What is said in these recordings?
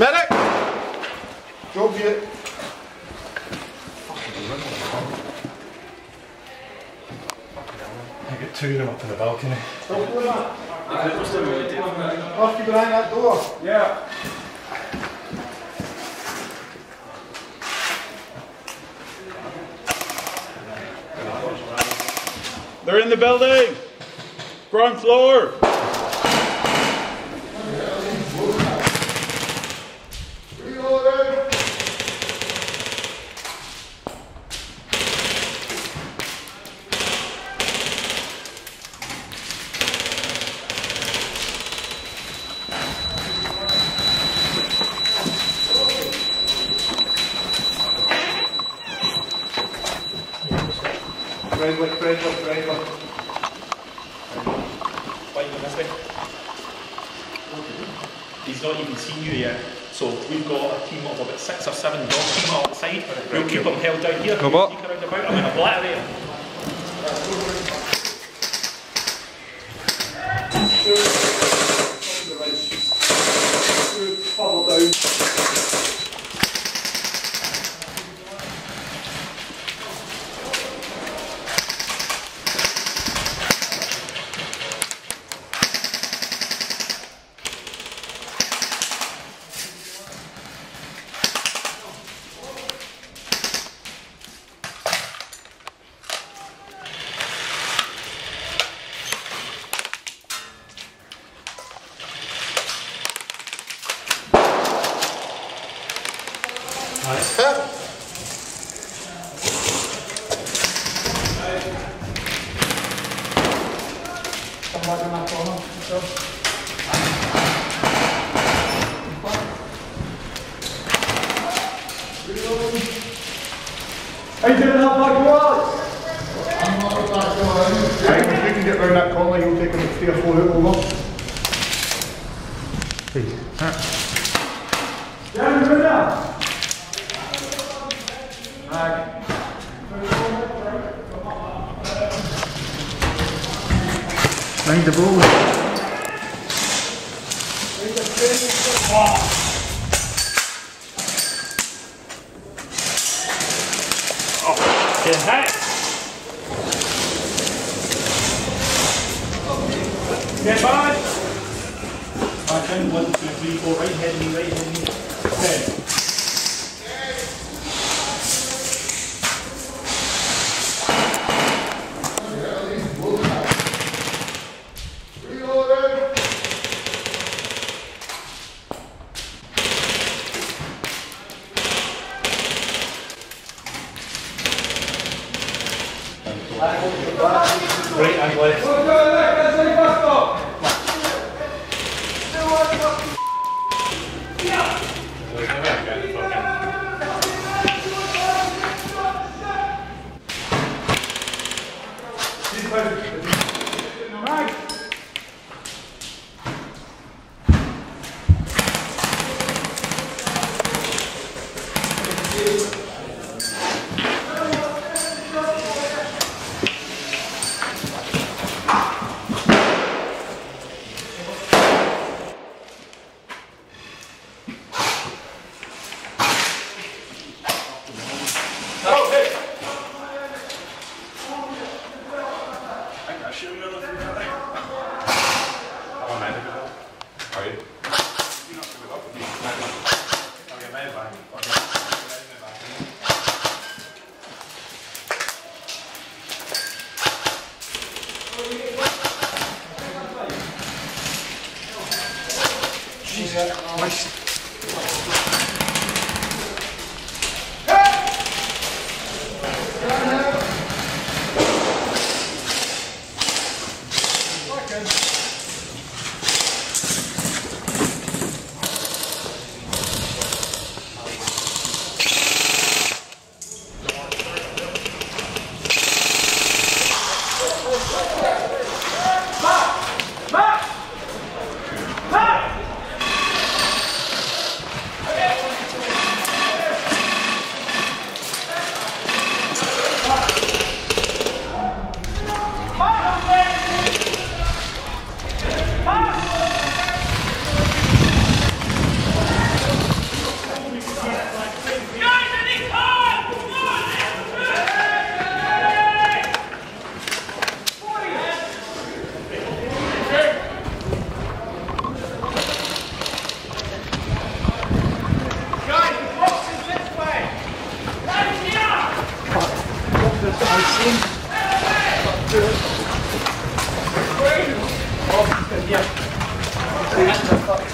Medic! Job here. I got two of them up in the balcony. Stop doing that. Off you behind that door. Yeah. They're in the building! Ground floor! Friendly. This way. He's not even seen you yet. So we've got a team of about 6 or 7 dog team on the side. We'll keep him held down here. Go Sneak around about him and obliterate him. Follow down. How you doing that back garage? I'm not the back garage. Right, if you can get round that corner, you'll take them 3 or 4 out over. Please. Down the window. Mind the ball. Get hit! Get back! Back in, 1, 2, 3, 4, right head me, right head me. 10. Right and left.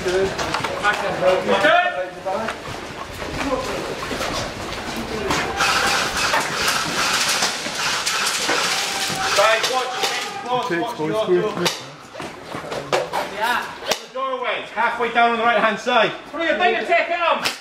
Right, watch the doorway, halfway down on the right hand side. What are you thinking? Take it on!